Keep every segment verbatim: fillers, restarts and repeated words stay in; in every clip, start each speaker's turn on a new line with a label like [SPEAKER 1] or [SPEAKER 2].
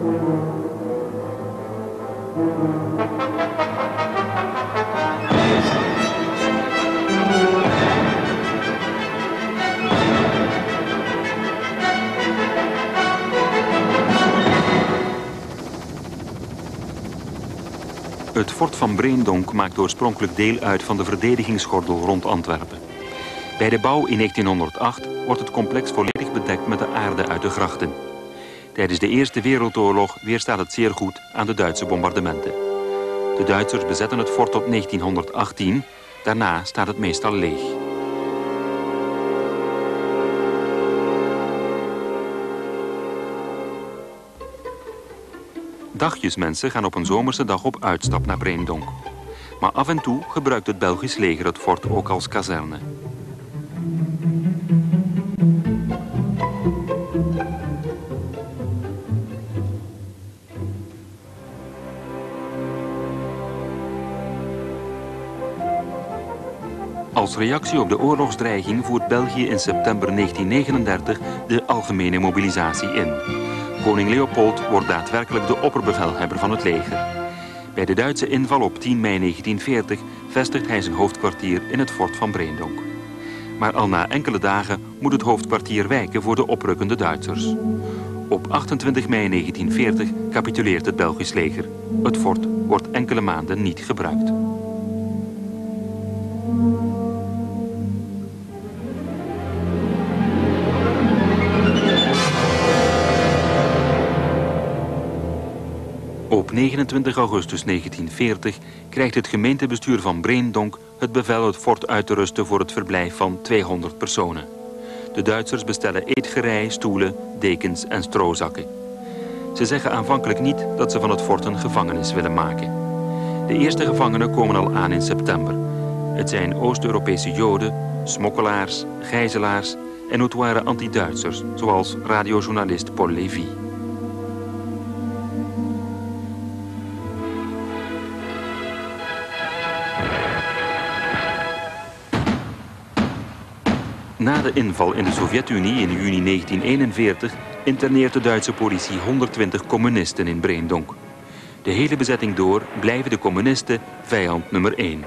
[SPEAKER 1] Het fort van Breendonk maakt oorspronkelijk deel uit van de verdedigingsgordel rond Antwerpen. Bij de bouw in negentienhonderdacht wordt het complex volledig bedekt met de aarde uit de grachten. Tijdens de Eerste Wereldoorlog weerstaat het zeer goed aan de Duitse bombardementen. De Duitsers bezetten het fort tot negentienhonderdachttien, daarna staat het meestal leeg. Dagjesmensen gaan op een zomerse dag op uitstap naar Breendonk. Maar af en toe gebruikt het Belgisch leger het fort ook als kazerne. Als reactie op de oorlogsdreiging voert België in september negentien negenendertig de algemene mobilisatie in. Koning Leopold wordt daadwerkelijk de opperbevelhebber van het leger. Bij de Duitse inval op tien mei negentien veertig vestigt hij zijn hoofdkwartier in het fort van Breendonk. Maar al na enkele dagen moet het hoofdkwartier wijken voor de oprukkende Duitsers. Op achtentwintig mei negentien veertig capituleert het Belgisch leger. Het fort wordt enkele maanden niet gebruikt. Op negenentwintig augustus negentien veertig krijgt het gemeentebestuur van Breendonk het bevel het fort uit te rusten voor het verblijf van tweehonderd personen. De Duitsers bestellen eetgerei, stoelen, dekens en strozakken. Ze zeggen aanvankelijk niet dat ze van het fort een gevangenis willen maken. De eerste gevangenen komen al aan in september. Het zijn Oost-Europese Joden, smokkelaars, gijzelaars en notoire anti-Duitsers, zoals radiojournalist Paul Lévy. Na de inval in de Sovjet-Unie in juni negentien eenenveertig interneert de Duitse politie honderdtwintig communisten in Breendonk. De hele bezetting door blijven de communisten vijand nummer één.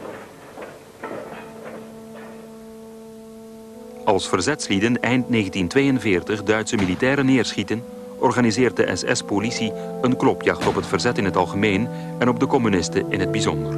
[SPEAKER 1] Als verzetslieden eind negentien tweeënveertig Duitse militairen neerschieten, organiseert de S S-politie een klopjacht op het verzet in het algemeen en op de communisten in het bijzonder.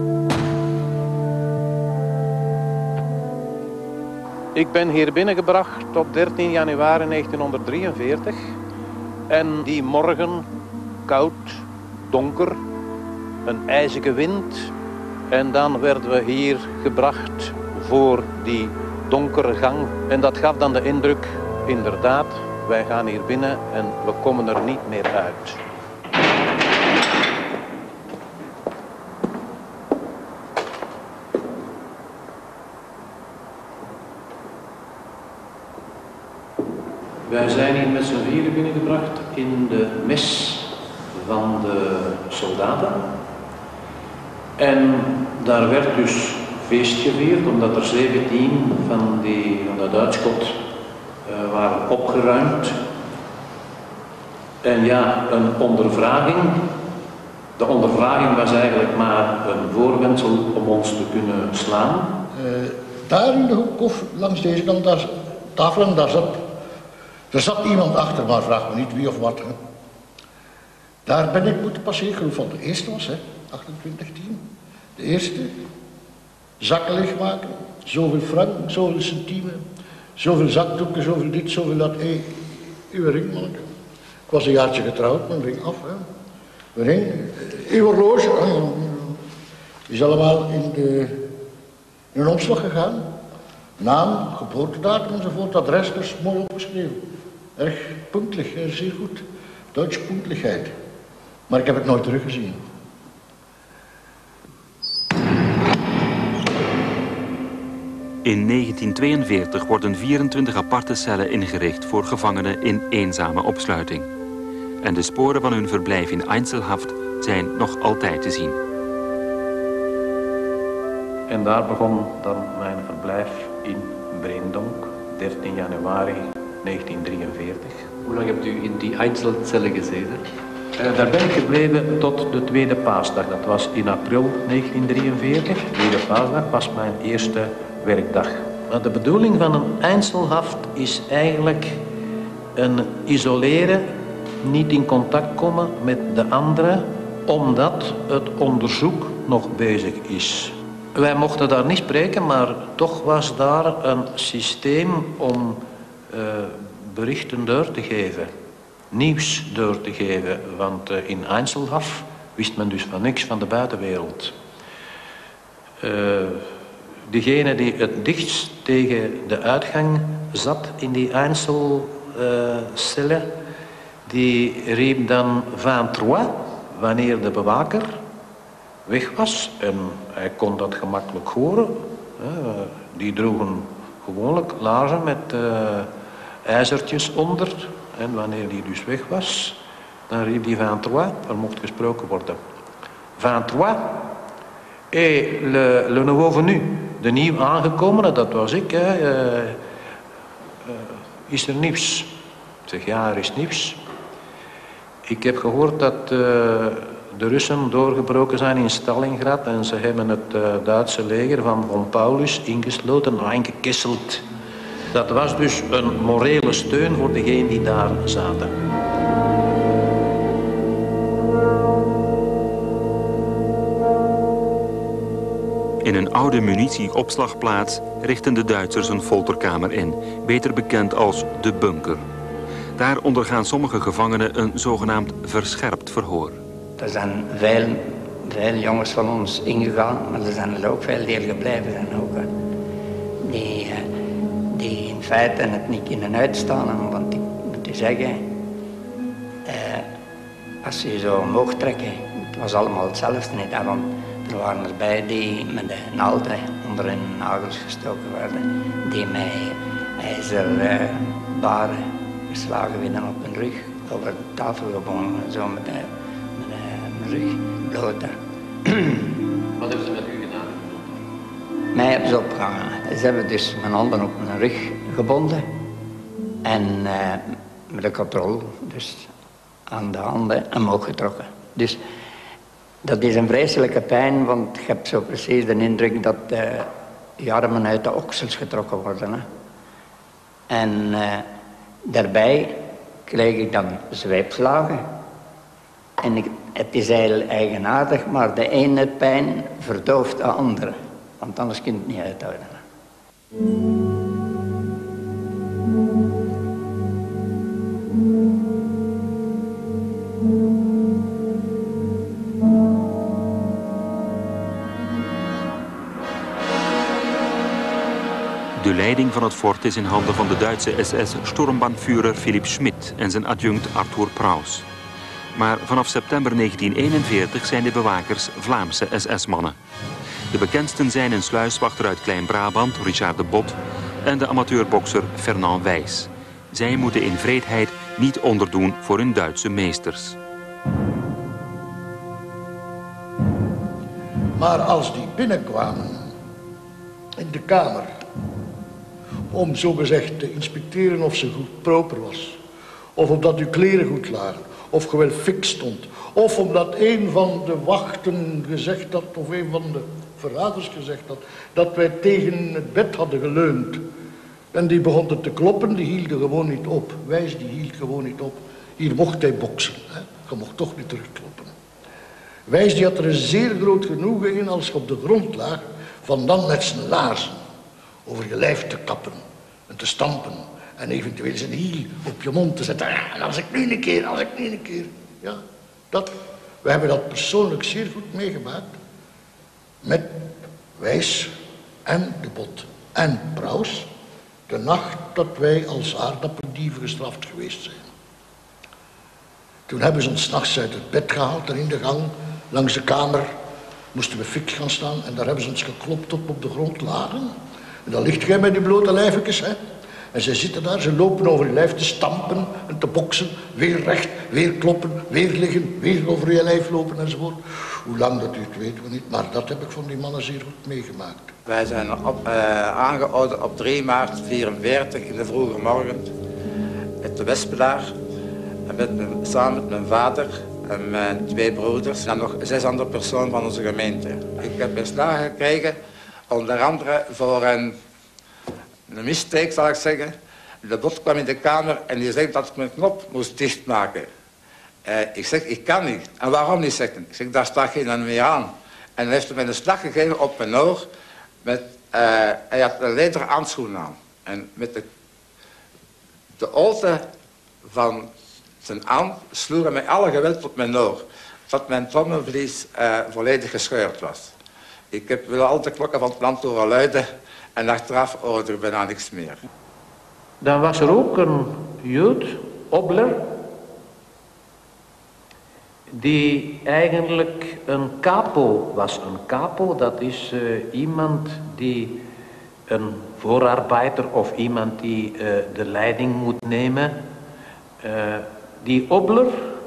[SPEAKER 2] Ik ben hier binnengebracht op dertien januari negentienhonderddrieënveertig. En die morgen, koud, donker, een ijzige wind. En dan werden we hier gebracht voor die donkere gang. En dat gaf dan de indruk, inderdaad, wij gaan hier binnen en we komen er niet meer uit. Wij zijn hier met z'n vieren binnengebracht in de mes van de soldaten. En daar werd dus feest gevierd, omdat er zeventien van die van dat uitschot uh, waren opgeruimd. En ja, een ondervraging. De ondervraging was eigenlijk maar een voorwendsel om ons te kunnen slaan.
[SPEAKER 3] Uh, daar in de hoek of langs deze kant, daar tafelen, daar zat... Er zat iemand achter, maar vraag me niet wie of wat. Hè. Daar ben ik moeten passeren, ik geloof van de eerste was, hè, achtentwintig tien. De eerste, zakken leegmaken, zoveel frank, zoveel centimen, zoveel zakdoeken, zoveel dit, zoveel dat. Hé, uw ring, manneke. Ik was een jaartje getrouwd, mijn ring af. Hè. Mijn ring, uw horloge, is allemaal in, de, in een omslag gegaan. Naam, geboortedatum enzovoort, adres, dus mooi opgeschreven. Erg punktelijk, zeer goed. Duitse punktelijkheid. Maar ik heb het nooit teruggezien.
[SPEAKER 1] In negentien tweeënveertig worden vierentwintig aparte cellen ingericht voor gevangenen in eenzame opsluiting. En de sporen van hun verblijf in Einzelhaft zijn nog altijd te zien.
[SPEAKER 2] En daar begon dan mijn verblijf in Breendonk, dertien januari negentien drieënveertig.
[SPEAKER 4] Hoe lang hebt u in die Einzelzelle gezeten?
[SPEAKER 2] Uh, daar ben ik gebleven tot de tweede paasdag. Dat was in april negentien drieënveertig. De tweede paasdag was mijn eerste werkdag. Maar de bedoeling van een Einzelhaft is eigenlijk een isoleren, niet in contact komen met de anderen, omdat het onderzoek nog bezig is. Wij mochten daar niet spreken, maar toch was daar een systeem om uh, berichten door te geven. Nieuws door te geven, want uh, in Einzelhaft wist men dus van niks van de buitenwereld. Uh, degene die het dichtst tegen de uitgang zat in die Einzelcellen, uh, die riep dan vingt-trois wanneer de bewaker weg was. En hij kon dat gemakkelijk horen. Uh, die droegen gewoonlijk laarzen met uh, ijzertjes onder. En wanneer die dus weg was, dan riep die vingt-trois, er mocht gesproken worden. vingt-trois, et le, le nouveau venu, de nieuw aangekomene, dat was ik, hè, uh, uh, is er nieuws? Ik zeg, ja, er is nieuws. Ik heb gehoord dat uh, de Russen doorgebroken zijn in Stalingrad en ze hebben het uh, Duitse leger van von Paulus ingesloten, eingekesseld. Dat was dus een morele steun voor degenen die daar zaten.
[SPEAKER 1] In een oude munitieopslagplaats richten de Duitsers een folterkamer in, beter bekend als de bunker. Daar ondergaan sommige gevangenen een zogenaamd verscherpt verhoor.
[SPEAKER 5] Er zijn veel, veel jongens van ons ingegaan, maar er zijn er ook veel die er gebleven zijn ook. Hè. Die, die in feite het niet kunnen uitstaan, want ik moet je zeggen, eh, als je zo omhoog trekken, het was allemaal hetzelfde niet, hè, want er waren erbij die met de naalden onder hun nagels gestoken werden, die met ijzerbaren uh, geslagen werden op hun rug, over de tafel gebonden, zo met de, met de mijn rug bloot.
[SPEAKER 4] Wat hebben ze met u gedaan?
[SPEAKER 5] Mij hebben ze opgehangen. Ze hebben dus mijn handen op mijn rug gebonden en uh, met een katrol dus aan de handen omhoog getrokken. Dus dat is een vreselijke pijn, want ik heb zo precies de indruk dat uh, je armen uit de oksels getrokken worden. Hè. En uh, daarbij kreeg ik dan zweepslagen. En ik, het is heel eigenaardig, maar de ene pijn verdooft de andere. Want anders kun je het niet uithouden. Hè.
[SPEAKER 1] De leiding van het fort is in handen van de Duitse S S-Sturmbannführer Philipp Schmidt en zijn adjunct Arthur Praus. Maar vanaf september negentien eenenveertig zijn de bewakers Vlaamse S S-mannen. De bekendsten zijn een sluiswachter uit Klein-Brabant, Richard de Bot, en de amateurbokser Fernand Wijs. Zij moeten in vreedheid niet onderdoen voor hun Duitse meesters.
[SPEAKER 3] Maar als die binnenkwamen in de kamer om zogezegd te inspecteren of ze goed proper was, of omdat uw kleren goed lagen, of je wel fik stond, of omdat een van de wachten gezegd had, of een van de verraders gezegd had, dat wij tegen het bed hadden geleund. En die begonnen te kloppen, die hielden gewoon niet op. Wijs, die hield gewoon niet op. Hier mocht hij boksen, hè. Je mocht toch niet terugkloppen. Wijs, die had er een zeer groot genoegen in als je op de grond lag, van dan met zijn laarzen over je lijf te kappen en te stampen en eventueel zijn hiel op je mond te zetten. Ja, en als ik nu een keer, als ik nu een keer. Ja, dat. We hebben dat persoonlijk zeer goed meegemaakt met Wijs en de Bot en Praus, de nacht dat wij als aardappelieven gestraft geweest zijn. Toen hebben ze ons 's nachts uit het bed gehaald en in de gang langs de kamer moesten we fik gaan staan en daar hebben ze ons geklopt tot we op de grond lagen. En dan ligt jij met die blote lijfjes, hè. En ze zitten daar, ze lopen over je lijf te stampen en te boksen. Weer recht, weer kloppen, weer liggen, weer over je lijf lopen enzovoort. Hoe lang dat duurt, weten we niet, maar dat heb ik van die mannen zeer goed meegemaakt.
[SPEAKER 6] Wij zijn op, uh, aangehouden op drie maart vierenveertig in de vroege morgen. uit de Wespelaar. En met mijn, samen met mijn vader en mijn twee broeders en nog zes andere personen van onze gemeente. Ik heb beslagen gekregen, onder andere voor een, een mistake zal ik zeggen. De bot kwam in de kamer en die zegt dat ik mijn knop moest dichtmaken. Uh, ik zeg, ik kan niet. En waarom niet, zegt hij. Ik zeg, daar staat geen meer aan. En hij heeft mij een slag gegeven op mijn oor. Met, uh, hij had een lederen handschoen aan. En met de, de olte van zijn arm sloeg hij met alle geweld op mijn oor. Dat mijn trommelvlies uh, volledig gescheurd was. Ik heb wel al de klokken van het land horen luiden. En achteraf hoorde er bijna niks meer.
[SPEAKER 2] Dan was er ook een Jood, Obler, die eigenlijk een capo was. Een capo, dat is uh, iemand die een voorarbeider of iemand die uh, de leiding moet nemen. Uh, die Obler,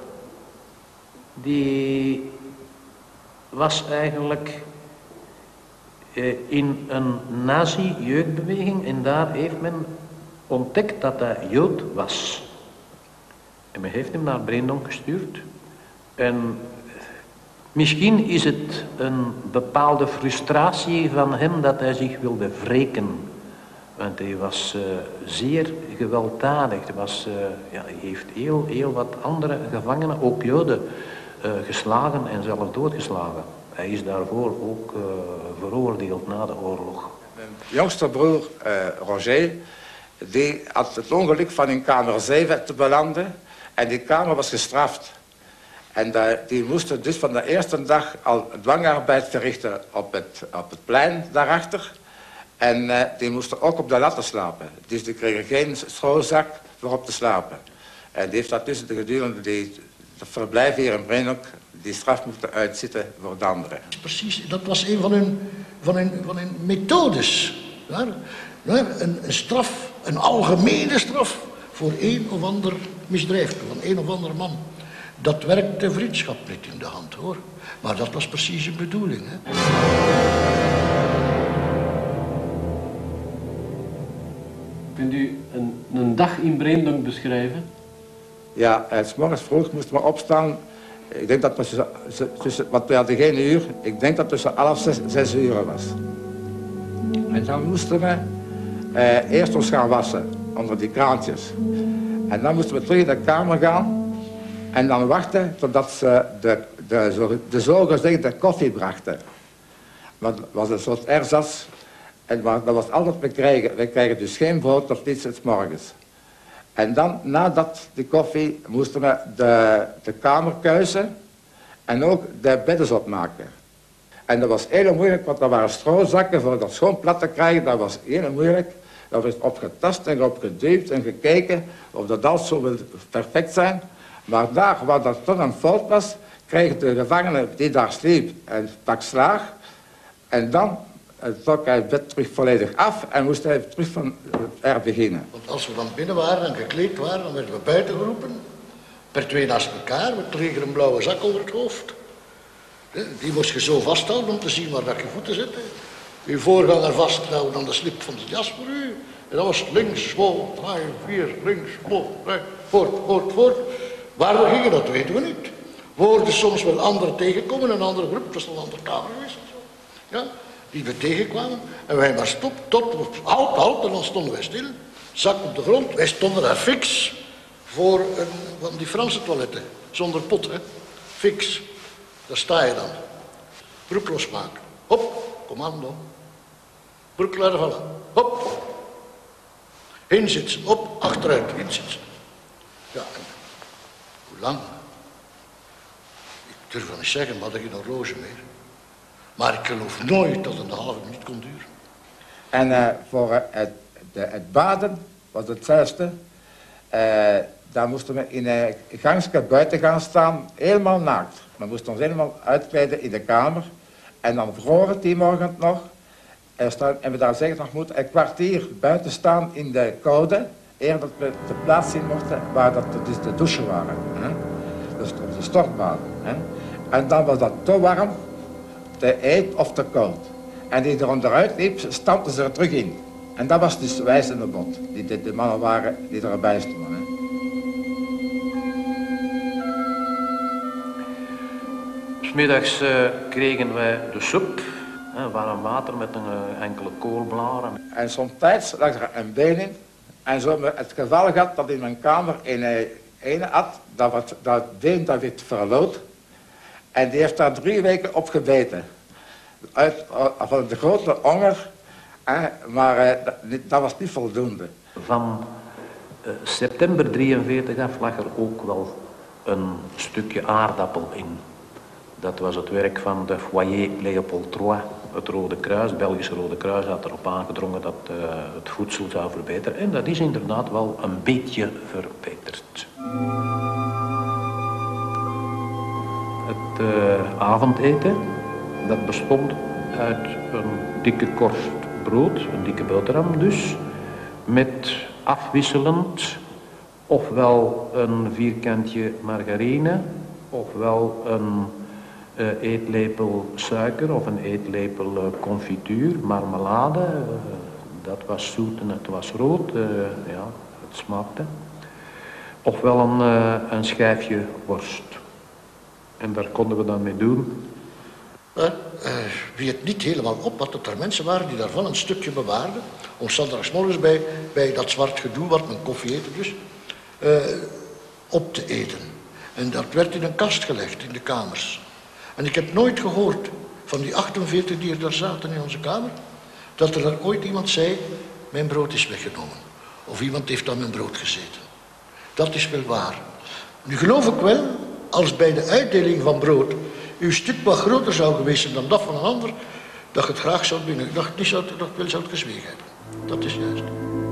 [SPEAKER 2] die was eigenlijk uh, in een nazi-jeugdbeweging en daar heeft men ontdekt dat hij Jood was. En men heeft hem naar Breendonk gestuurd. En misschien is het een bepaalde frustratie van hem dat hij zich wilde wreken. Want hij was uh, zeer gewelddadig. Hij, was, uh, ja, hij heeft heel, heel wat andere gevangenen, ook Joden, uh, geslagen en zelfs doodgeslagen. Hij is daarvoor ook uh, veroordeeld na de oorlog.
[SPEAKER 6] Mijn jongste broer, uh, Roger, die had het ongeluk van in kamer zeven te belanden. En die kamer was gestraft. En uh, die moesten dus van de eerste dag al dwangarbeid verrichten op het, op het plein daarachter. En uh, die moesten ook op de latten slapen. Dus die kregen geen strozak voor op te slapen. En die heeft dat tussen de gedurende die het verblijf hier in Breendonk die straf moeten uitzitten voor de anderen.
[SPEAKER 3] Precies, dat was een van hun, van hun, van hun methodes. Ja? Ja, een, een straf, een algemene straf voor een of ander misdrijf van een of ander man. Dat werkt de vriendschap niet in de hand, hoor. Maar dat was precies de bedoeling, hè.
[SPEAKER 4] Kunt u een, een dag in Breendonk beschrijven?
[SPEAKER 6] Ja, uh, 's morgens vroeg moesten we opstaan. Ik denk dat tussen, tussen, want we hadden geen uur. Ik denk dat tussen half zes, zes uur was. En dan moesten we uh, eerst ons gaan wassen, onder die kraantjes. En dan moesten we terug in de kamer gaan. En dan wachten totdat ze de, de, de zogezegde koffie brachten. Want het was een soort erzas. En dat was altijd we krijgen. We krijgen dus geen brood of niets 's morgens. En dan, nadat de koffie, moesten we de, de kamer kuisen en ook de bedden opmaken. En dat was heel moeilijk, want er waren stroozakken voor dat schoon plat te krijgen. Dat was heel moeilijk. Daar werd op getast en op geduwd en gekeken of dat alles zo wil perfect zijn. Maar daar waar dat toch een fout was, kreeg de gevangene die daar sliep een pak slaag. En dan trok hij het bed terug volledig af en moest hij terug van er beginnen.
[SPEAKER 3] Want als we dan binnen waren en gekleed waren, dan werden we buiten geroepen. Per twee naast elkaar, met tegen een blauwe zak over het hoofd. Die moest je zo vasthouden om te zien waar dat je voeten zitten. Je voorganger vasthouden aan de slip van de jas voor u. En dat was links, vol, drie, vier, links, vol, drie, voort, voort, voort. Waar we gingen, dat weten we niet. We hoorden soms wel anderen tegenkomen, een andere groep, dat was een andere kamer geweest. Ja, die we tegenkwamen. En wij maar stop, tot, halt, halt, en dan stonden wij stil. Zak op de grond, wij stonden daar fix voor een van die Franse toiletten. Zonder pot, hè. Fix. Daar sta je dan. Broek losmaken. Hop, commando. Broek laten vallen. Hop. Inzitten, op, achteruit, inzitten. Ja, en hoe lang? Ik durf wel niet zeggen, maar dat je geen horloge meer. Maar ik geloof nooit dat het een halve minuut kon duren.
[SPEAKER 6] En uh, voor uh, het, de, het baden was hetzelfde. Uh, daar moesten we in een gangske buiten gaan staan, helemaal naakt. We moesten ons helemaal uitkleden in de kamer. En dan vroor het die morgen nog. En, staan, en we daar zeggen nog moeten een kwartier buiten staan in de koude, eer dat we de plaats zien mochten waar dat dus de douchen waren. Hè? Dus de stortbaden. Hè? En dan was dat te warm, te heet of te koud. En die er onderuit liep, stampten ze er terug in. En dat was dus wijs in de bot, die de, de mannen waren die erbij stonden. Hè?
[SPEAKER 2] 'Smiddags uh, kregen wij de soep, hè, warm water met een, uh, enkele koolblaren.
[SPEAKER 6] En somtijds lag er een been in. En zo hebben we het geval gehad dat in mijn kamer een ene had, dat, wat, dat been dat werd verloot. En die heeft daar drie weken op gebeten. Uit, van de grote honger, hè, maar uh, dat, dat was niet voldoende.
[SPEAKER 2] Van uh, september drieënveertig af lag er ook wel een stukje aardappel in. Dat was het werk van de Foyer Léopold Trois. Het Rode Kruis, het Belgische Rode Kruis, had erop aangedrongen dat uh, het voedsel zou verbeteren. En dat is inderdaad wel een beetje verbeterd. Het uh, avondeten, dat bestond uit een dikke korst brood, een dikke boterham dus, met afwisselend ofwel een vierkantje margarine, ofwel een uh, eetlepel suiker of een eetlepel uh, confituur, marmelade. Uh, dat was zoet en het was rood, uh, ja, het smaakte. Ofwel een, uh, een schijfje worst. En daar konden we dan mee doen.
[SPEAKER 3] Maar uh, wie het niet helemaal op had, dat er mensen waren die daarvan een stukje bewaarden. Om zondagsmorgens bij, bij dat zwart gedoe, wat men koffie eten dus, uh, op te eten. En dat werd in een kast gelegd in de kamers. En ik heb nooit gehoord van die achtenveertig die er daar zaten in onze kamer, dat er daar ooit iemand zei, mijn brood is weggenomen. Of iemand heeft aan mijn brood gezeten. Dat is wel waar. Nu geloof ik wel, als bij de uitdeling van brood uw stuk wat groter zou geweest zijn dan dat van een ander, dat je het graag zou binnen, dat je niet zou, dat wel zou gezwegen hebben. Dat is juist.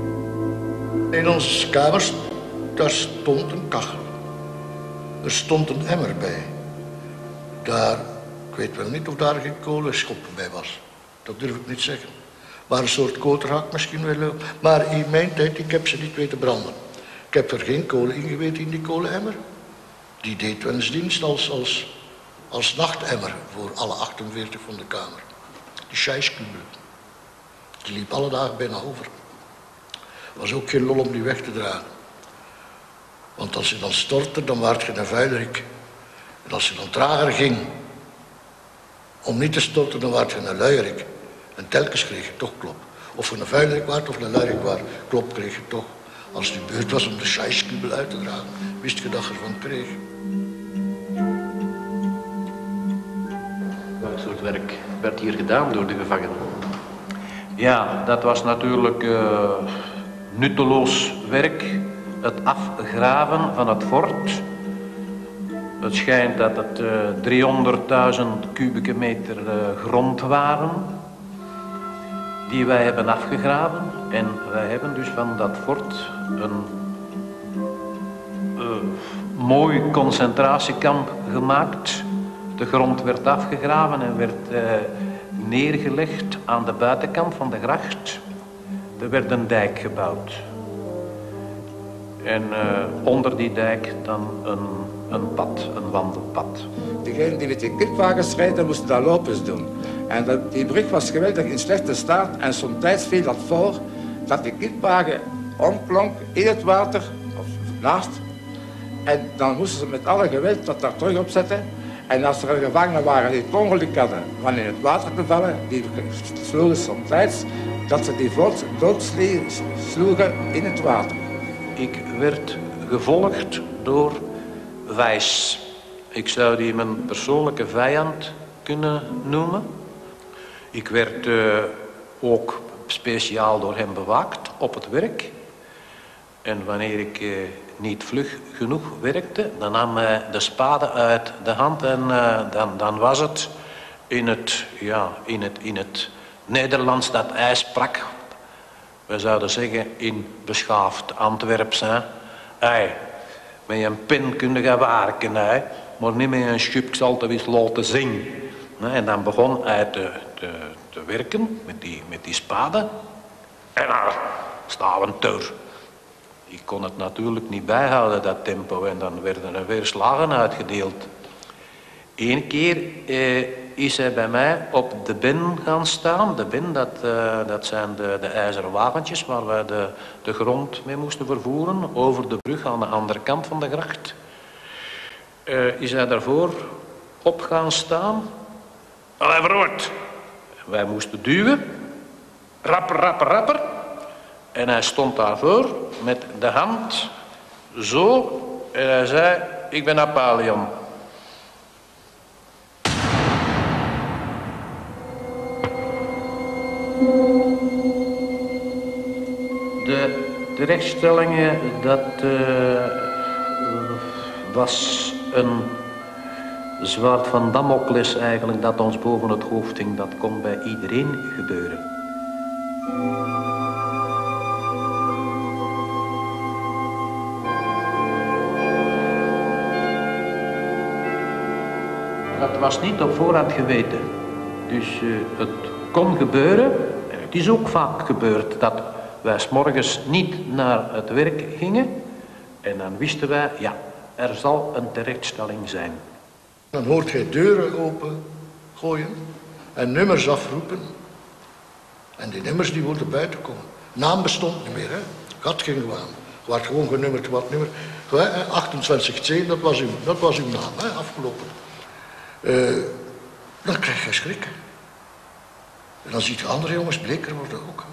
[SPEAKER 3] In onze kamers, daar stond een kachel. Er stond een emmer bij. Daar, ik weet wel niet of daar geen kolenschop bij was. Dat durf ik niet zeggen. Maar een soort koterhak misschien wel. Maar in mijn tijd, ik heb ze niet weten branden. Ik heb er geen kolen in geweten in die kolenemmer. Die deed wel eens dienst als, als, als nachtemmer voor alle achtenveertig van de kamer. Die scheiskubel. Die liep alle dagen bijna over. Was ook geen lol om die weg te dragen. Want als je dan stortte, dan waart je een vuilerik. En als je dan trager ging om niet te storten, dan waart je een luierik. En telkens kreeg je toch klop. Of je een vuilerik waart of een luierik waart, klop kreeg je toch. Als het de beurt was om de scheiskubel uit te dragen, wist je dat je ervan kreeg.
[SPEAKER 4] Welk soort werk werd hier gedaan door de gevangenen?
[SPEAKER 2] Ja, dat was natuurlijk uh, nutteloos werk. Het afgraven van het fort. Het schijnt dat het uh, driehonderdduizend kubieke meter uh, grond waren die wij hebben afgegraven. En wij hebben dus van dat fort een uh, mooi concentratiekamp gemaakt. De grond werd afgegraven en werd uh, neergelegd aan de buitenkant van de gracht. Er werd een dijk gebouwd. En uh, onder die dijk dan een, een pad, een wandelpad.
[SPEAKER 6] Degenen die met die kipwagens rijden, moesten dat lopens doen. En dat, die brug was geweldig in slechte staat en somtijds viel dat voor dat die kipwagen omklonk in het water, of naast. En dan moesten ze met alle geweld dat daar terug opzetten. En als er gevangenen waren die het ongeluk hadden van in het water te vallen, die sloegen somtijds dat ze die vlot doodsloegen in het water.
[SPEAKER 2] Ik werd gevolgd door Wijs. Ik zou die mijn persoonlijke vijand kunnen noemen. Ik werd uh, ook speciaal door hem bewaakt op het werk. En wanneer ik uh, niet vlug genoeg werkte, dan nam hij de spade uit de hand en uh, dan, dan was het in het, ja, in het, in het Nederlands dat hij sprak. We zouden zeggen in beschaafd Antwerps. Hè. Hey, met een pen kun je werken, hè, maar niet met een schub, ik zal het eens laten zien. En dan begon hij te, te, te werken met die, met die spade. En dan staan we ter. Ik kon het natuurlijk niet bijhouden, dat tempo, en dan werden er weer slagen uitgedeeld. Eén keer eh, is hij bij mij op de ben gaan staan. De ben, dat, uh, dat zijn de, de ijzeren wagentjes waar wij de, de grond mee moesten vervoeren. Over de brug aan de andere kant van de gracht. Uh, is hij daarvoor op gaan staan. Allee, verhoord. Wij moesten duwen. Rapper, rapper, rapper. En hij stond daarvoor met de hand zo. En hij zei, ik ben Napoleon. De terechtstellingen, dat uh, was een zwaard van Damocles eigenlijk dat ons boven het hoofd hing. Dat kon bij iedereen gebeuren. Dat was niet op voorhand geweten. Dus uh, het kon gebeuren. Het is ook vaak gebeurd dat wij 's morgens niet naar het werk gingen. En dan wisten wij, ja, er zal een terechtstelling zijn.
[SPEAKER 3] Dan hoort je deuren open gooien en nummers afroepen. En die nummers die moeten buiten komen. Naam bestond niet meer, hè. Gat ging gewoon. Je werd gewoon genummerd wat nummer. achtentwintig C, dat was uw, dat was uw naam, hè, afgelopen. Uh, dan krijg je schrik. En dan ziet je andere jongens bleker worden ook.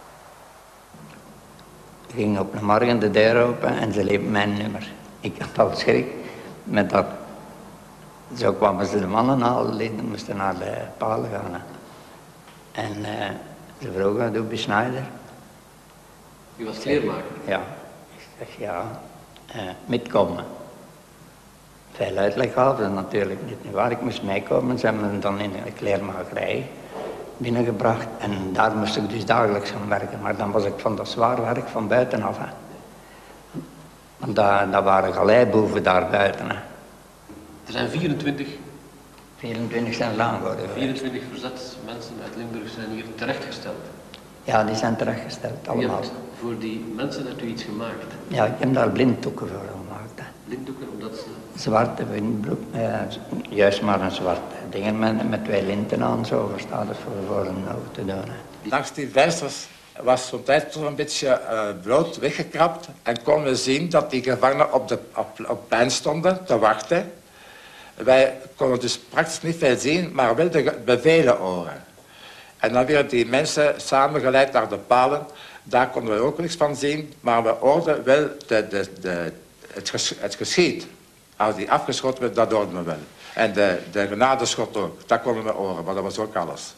[SPEAKER 5] Ik ging op een morgen de deur open en ze leep mijn nummer. Ik had al schrik met dat. Zo kwamen ze de mannen halen, die moesten naar de palen gaan. Hè. En uh, ze vroegen, doe je Schneider?
[SPEAKER 4] U was kleermaker?
[SPEAKER 5] Ja. Ik zeg ja, uh, metkomen. Veel uitleg gaven ze natuurlijk niet waar. Ik moest meekomen. Ze hebben me dan in een kleermakerij binnengebracht. En daar moest ik dus dagelijks gaan werken. Maar dan was ik van dat zwaar werk van buitenaf. Hè. Want dat, dat waren galeiboeven daar buiten. Hè.
[SPEAKER 4] Er zijn vierentwintig...
[SPEAKER 5] vierentwintig zijn lang geworden.
[SPEAKER 4] vierentwintig verzetsmensen uit Limburg zijn hier terechtgesteld.
[SPEAKER 5] Ja, die zijn terechtgesteld, allemaal.
[SPEAKER 4] U hebt voor die mensen hebt u iets gemaakt?
[SPEAKER 5] Ja, ik heb daar blinddoeken voor gemaakt. Hè.
[SPEAKER 4] Blinddoeken, omdat ze...
[SPEAKER 5] Zwarte windbroek, eh, juist maar een zwart ding met, met twee linten aan, zo verstaat het voor, voor een oog te doen. Hè.
[SPEAKER 6] Langs die vensters was zo'n tijd toch een beetje uh, bloot weggekrapt en konden we zien dat die gevangenen op de op, op plein stonden te wachten. Wij konden dus praktisch niet veel zien, maar wel de bevelen horen. En dan werden die mensen samengeleid naar de palen. Daar konden we ook niks van zien, maar we hoorden wel de, de, de, het, ges, het geschiet. Als die afgeschoten werd, dat hoorden we wel. En de, de genadeschot ook, dat konden we horen, maar dat was ook alles.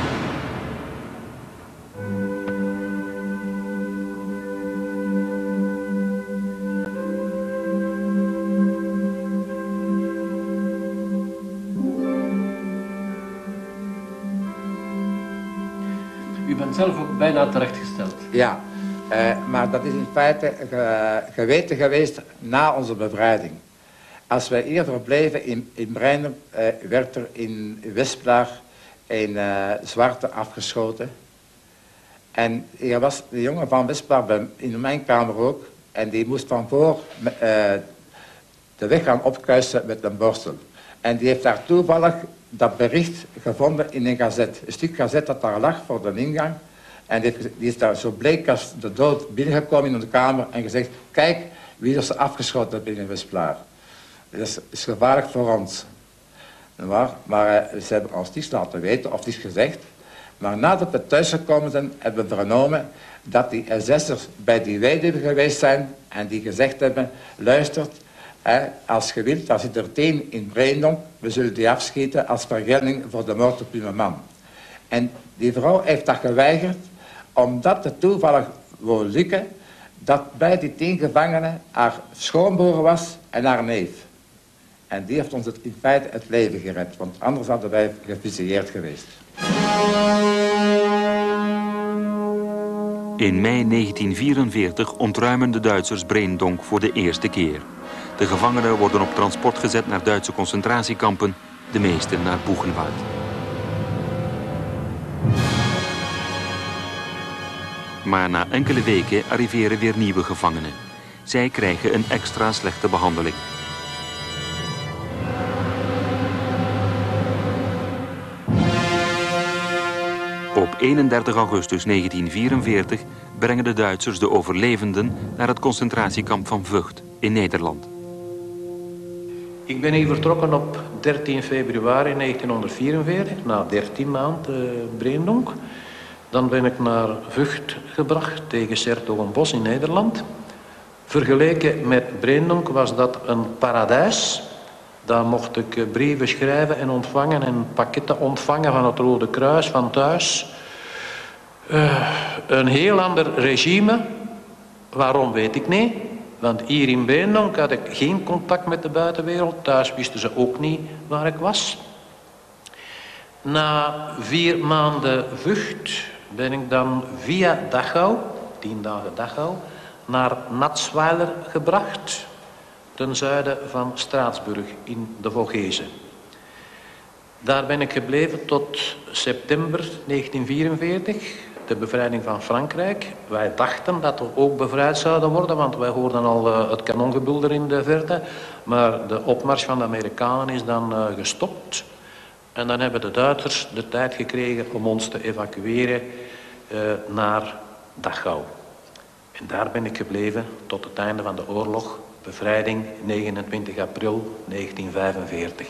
[SPEAKER 4] U bent zelf ook bijna terechtgesteld.
[SPEAKER 6] Ja, uh, maar dat is in feite ge, geweten geweest na onze bevrijding. Als wij eerder bleven in, in Breindonk, uh, werd er in Westplaag een uh, zwarte afgeschoten. En er was de jongen van Westplaag in mijn kamer ook. En die moest van voor uh, de weg gaan opkuisen met een borstel. En die heeft daar toevallig dat bericht gevonden in een gazet. Een stuk gazet dat daar lag voor de ingang. En die, die is daar zo bleek als de dood binnengekomen in de kamer en gezegd, kijk wie er ze afgeschoten heeft binnen Westplaag. Dat is, is gevaarlijk voor ons. Maar, maar uh, ze hebben ons niets laten weten of niets gezegd. Maar nadat we thuisgekomen zijn, hebben we vernomen dat die S S'ers bij die weduwe geweest zijn en die gezegd hebben, luistert, hè, als je wilt, daar zit er tien in Breindonk, we zullen die afschieten als vergelding voor de moord op uw man. En die vrouw heeft dat geweigerd, omdat het toevallig wou lukken dat bij die tien gevangenen haar schoonbroer was en haar neef. En die heeft ons het, in feite het leven gered, want anders hadden wij gefusilleerd geweest.
[SPEAKER 1] In mei negentien vierenveertig ontruimen de Duitsers Breindonk voor de eerste keer. De gevangenen worden op transport gezet naar Duitse concentratiekampen, de meeste naar Buchenwald. Maar na enkele weken arriveren weer nieuwe gevangenen. Zij krijgen een extra slechte behandeling. Op eenendertig augustus negentien vierenveertig brengen de Duitsers de overlevenden naar het concentratiekamp van Vught in Nederland.
[SPEAKER 2] Ik ben hier vertrokken op dertien februari negentienhonderdvierenveertig, na dertien maanden uh, Breendonk. Dan ben ik naar Vught gebracht tegen 's-Hertogenbosch in Nederland. Vergeleken met Breendonk was dat een paradijs. Daar mocht ik uh, brieven schrijven en ontvangen en pakketten ontvangen van het Rode Kruis, van thuis. Uh, een heel ander regime. Waarom weet ik niet. Want hier in Breendonk had ik geen contact met de buitenwereld. Thuis wisten ze ook niet waar ik was. Na vier maanden Vught ben ik dan via Dachau, tien dagen Dachau, naar Natzweiler gebracht. Ten zuiden van Straatsburg in de Vogezen. Daar ben ik gebleven tot september negentienvierenveertig. De bevrijding van Frankrijk. Wij dachten dat we ook bevrijd zouden worden, want wij hoorden al uh, het kanongebulder in de verte. Maar de opmars van de Amerikanen is dan uh, gestopt. En dan hebben de Duitsers de tijd gekregen om ons te evacueren uh, naar Dachau. En daar ben ik gebleven tot het einde van de oorlog. Bevrijding negenentwintig april negentienvijfenveertig.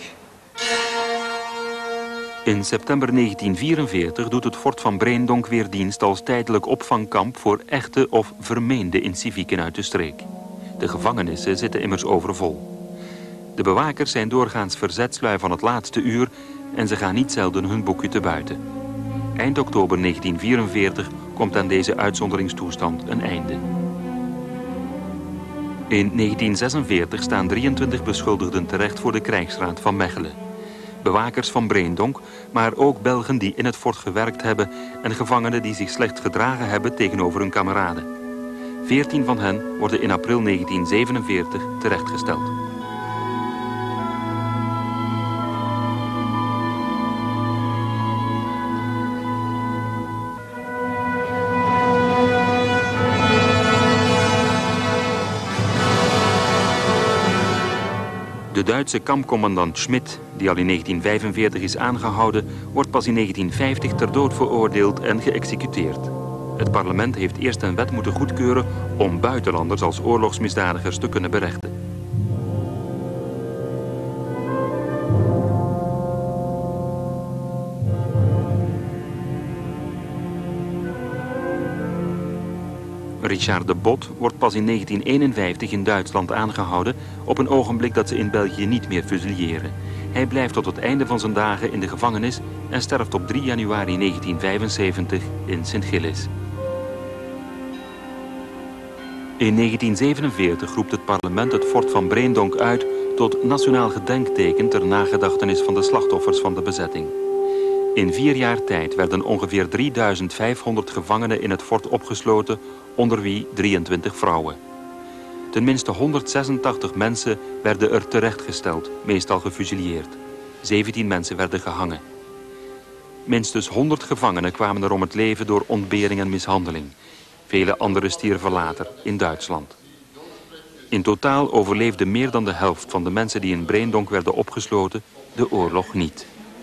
[SPEAKER 1] In september negentienvierenveertig doet het fort van Breendonk weer dienst als tijdelijk opvangkamp voor echte of vermeende incivieken uit de streek. De gevangenissen zitten immers overvol. De bewakers zijn doorgaans verzetslui van het laatste uur en ze gaan niet zelden hun boekje te buiten. Eind oktober negentienvierenveertig komt aan deze uitzonderingstoestand een einde. In negentienzesenveertig staan drieëntwintig beschuldigden terecht voor de krijgsraad van Mechelen. Bewakers van Breendonk, maar ook Belgen die in het fort gewerkt hebben en gevangenen die zich slecht gedragen hebben tegenover hun kameraden. Veertien van hen worden in april negentienzevenenveertig terechtgesteld. De Duitse kampcommandant Schmidt, die al in negentienvijfenveertig is aangehouden, wordt pas in negentienvijftig ter dood veroordeeld en geëxecuteerd. Het parlement heeft eerst een wet moeten goedkeuren om buitenlanders als oorlogsmisdadigers te kunnen berechten. Richard de Bot wordt pas in negentieneenenvijftig in Duitsland aangehouden op een ogenblik dat ze in België niet meer fusilleren. Hij blijft tot het einde van zijn dagen in de gevangenis en sterft op drie januari negentienvijfenzeventig in Sint-Gilles. In negentienzevenenveertig roept het parlement het fort van Breendonk uit tot nationaal gedenkteken ter nagedachtenis van de slachtoffers van de bezetting. In vier jaar tijd werden ongeveer drieduizend vijfhonderd gevangenen in het fort opgesloten, onder wie drieëntwintig vrouwen. Tenminste honderdzesentachtig mensen werden er terechtgesteld, meestal gefusilleerd. zeventien mensen werden gehangen. Minstens honderd gevangenen kwamen er om het leven door ontbering en mishandeling. Vele anderen stierven later in Duitsland. In totaal overleefde meer dan de helft van de mensen die in Breendonk werden opgesloten de oorlog niet.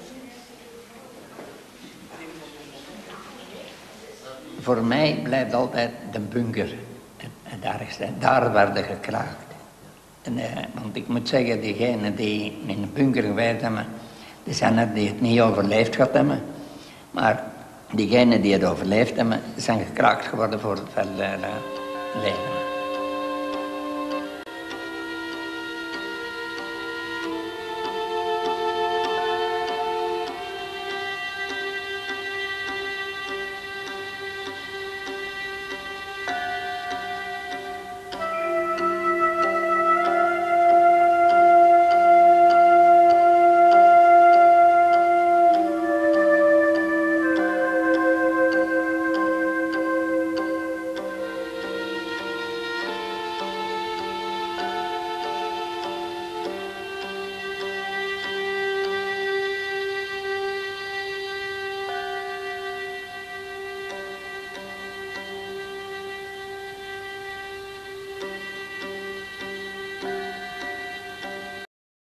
[SPEAKER 5] Voor mij blijft altijd de bunker het ergste. Daar werden gekraakt. En, eh, want ik moet zeggen, diegenen die in de bunker gewerkt hebben, die zijn er die het niet overleefd gehad hebben. Maar diegenen die het overleefd hebben, zijn gekraakt geworden voor het verdere leven.